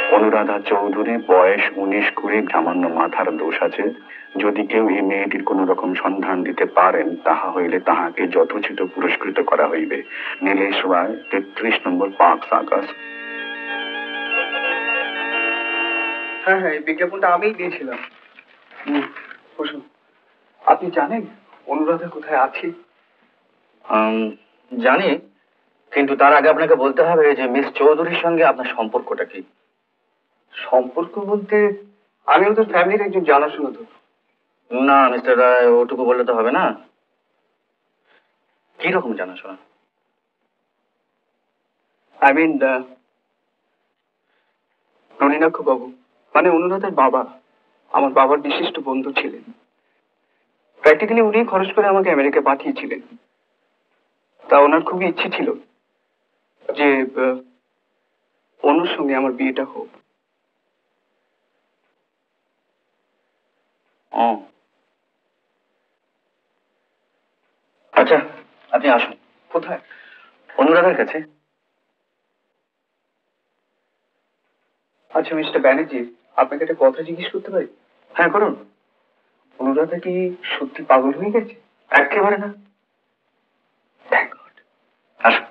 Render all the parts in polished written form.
অনুরাধা চৌধুরী, বয়স 19-20, সামান্য মাথার দোষ আছে। যদি কেউ এই মেয়েটির কোন রকম সন্ধান দিতে পারেন, তাহা হইলে তাহাকে যথোচিত পুরস্কৃত করা হইবে। নীলেশ রায়, 33 নম্বর পার্ক সার্কাস। হ্যাঁ হ্যাঁ, এই বিজ্ঞাপনটা আমিই দিয়েছিলাম। বসুন। আপনি জানেন অনুরাধা কোথায় আছে? জানি, কিন্তু তার আগে আপনাকে বলতে হবে যে মিস চৌধুরীর সঙ্গে আপনার সম্পর্কটা কি। সম্পর্ক বলতে আমি ওদের ফ্যামিলির একজন জানাশোনা তো। না মিস্টার রায়, ওটুকু বললে তো হবে না। কি রকম জানাশোনা? আই মিন নলিনাক্ষ বাবু, মানে অনুরাধার বাবা, আমার বাবার বিশিষ্ট বন্ধু ছিলেন। প্র্যাকটিক্যালি উনি খরচ করে আমাকে আমেরিকা পাঠিয়েছিলেন। তা ওনার খুবই ইচ্ছে ছিল যে অনুর সঙ্গে আমার বিয়েটা হোক। আচ্ছা, আপনি আসুন। কোথায়? অনুরাধার কাছে। আচ্ছা মিস্টার ব্যানার্জি, আপনাকে একটা কথা জিজ্ঞেস করতে পারি? হ্যাঁ করুন। অনুরাধা কি সত্যি পাগল হয়ে গেছে? একেবারে না। Thank God. আসুন।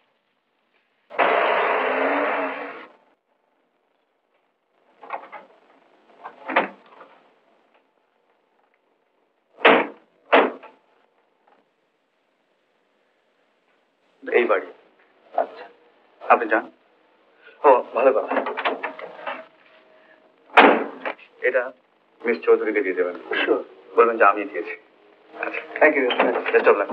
এই বাড়ি। আচ্ছা, আপনি যান। ও ভালো কথা, এটা মিস চৌধুরীকে দিয়ে দেবেন। বলবেন যে আমি দিয়েছি। আচ্ছা, thank you. Best of luck.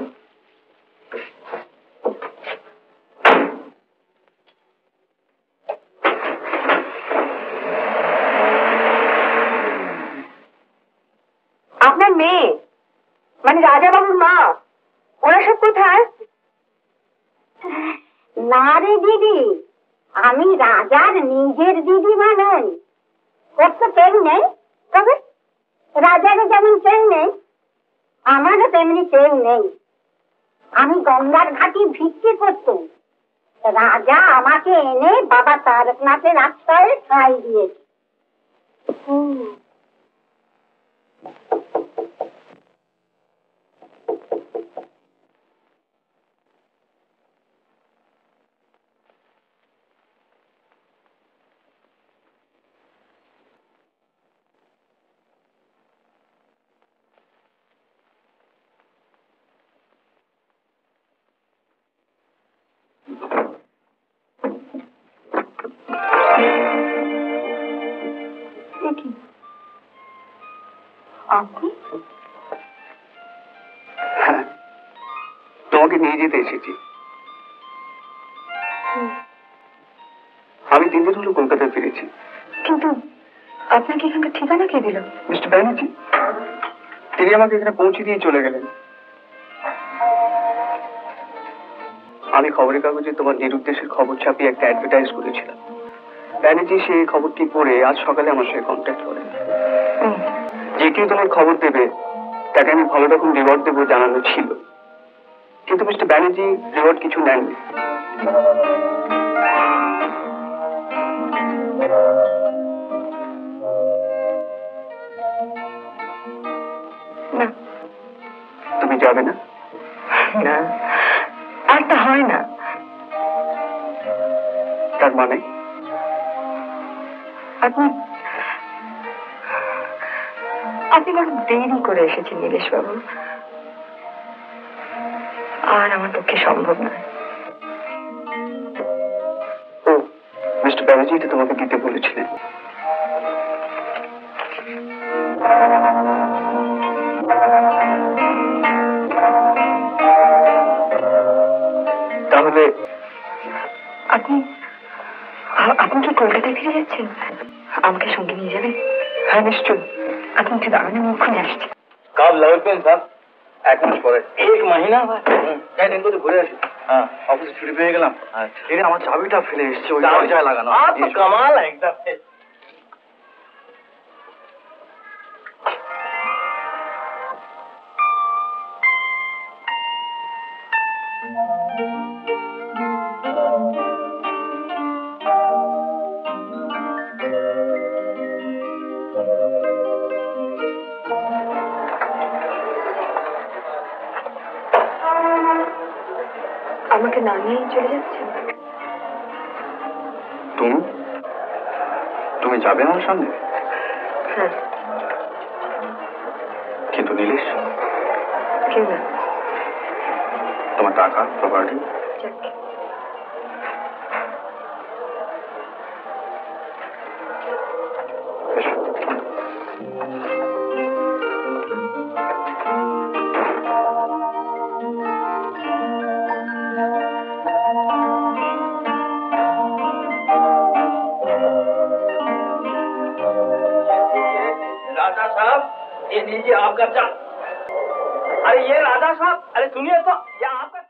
আপনার মেয়ে মানে রাজা বাবুর মা, ওরা সব কোথায়? না রে দিদি, আমি রাজার নিজের দিদি নই। ওর তো কেউ নেই, তবে রাজারও যেমন কেউ নেই, আমারও তেমনি কেউ নেই। আমি গঙ্গার ঘাটি ভিক্ষে করতাম, রাজা আমাকে এনে বাবা তারকনাথের আশ্রয়ে ঠাঁই দিয়েছে। আপনি? হ্যাঁ, তোমাকে নিয়ে যেতে এসেছি। আমি 3 দিন হলো কলকাতায় ফিরেছি। কিন্তু আপনাকে এখানকার ঠিকানা কে দিল? মিস্টার ব্যানার্জি, তিনি আমাকে এখানে পৌঁছে দিয়ে চলে গেলেন। আমি খবরের কাগজে তোমার নিরুদ্দেশের খবর ছাপিয়ে একটা অ্যাডভার্টাইজ করেছিলাম। ব্যানার্জি সেই খবরটি পড়ে আজ সকালে আমার সঙ্গে কন্ট্যাক্ট করেন। যে কেউ তোমার খবর দেবে তাকে আমি ভালো রকম রিওয়ার্ড দেবো জানানো ছিল, কিন্তু মিস্টার ব্যানার্জি রিওয়ার্ড কিছু নেননি। না, তুমি যাবে না? না, একটা হয় না। তার মানে আপনি আপনি বড় দেরি করে এসেছেন নীলেশ বাবু, আর আমার পক্ষে সম্ভব নয়। ও, মিস্টার ব্যানার্জি এটা তোমাকে দিতে বলেছিলেন। তাহলে আপনি আপনি কি কলকাতায় ফিরে যাচ্ছেন? আমাকে সঙ্গে নিয়ে যাবেন? হ্যাঁ নিশ্চয়। আপনি একটু দাঁড়ানো, মুখুন আসছে। कब लौटবেন স্যার? 1 মাস পরে। 1 মহিনা? যাই দিন তো ঘুরে আসি। হ্যাঁ, অফিসে ছুটি পেয়ে গেলাম। আচ্ছা, এই আমার চাবিটা ফেলে এসেছি, ওই দরজায় লাগানো। তো কামাল একদম। না নিয়েই চলে যাচ্ছেন? তুমি তুমি যাবে আমার সঙ্গে? হ্যাঁ। কিন্তু নীলেশ, কেন? তোমার টাকা প্রপার্টি যাক, राजा साहब, ये लीजिए आपका चा। अरे ये राजा साहब, अरे सुनिए तो, ये आपका